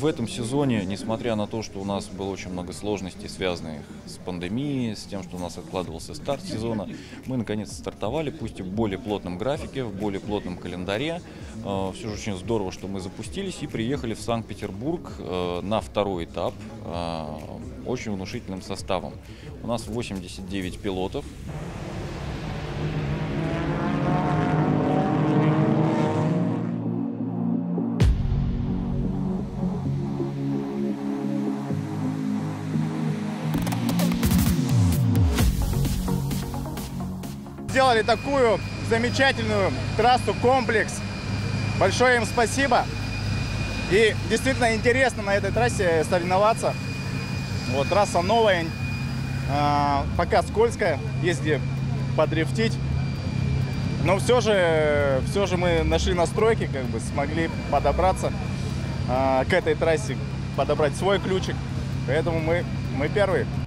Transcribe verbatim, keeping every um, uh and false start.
в этом сезоне, несмотря на то, что у нас было очень много сложностей, связанных с пандемией, с тем, что у нас откладывался старт сезона, мы наконец стартовали, пусть и в более плотном графике, в более плотном календаре. Все же очень здорово, что мы запустились и приехали в Санкт-Петербург на второй этап очень внушительным составом. У нас восемьдесят девять пилотов. Сделали такую замечательную трассу, комплекс. Большое им спасибо. И действительно интересно на этой трассе соревноваться. Вот трасса новая, э, пока скользкая, есть где подрифтить. Но все же, все же мы нашли настройки, как бы смогли подобраться э, к этой трассе, подобрать свой ключик. Поэтому мы, мы первые.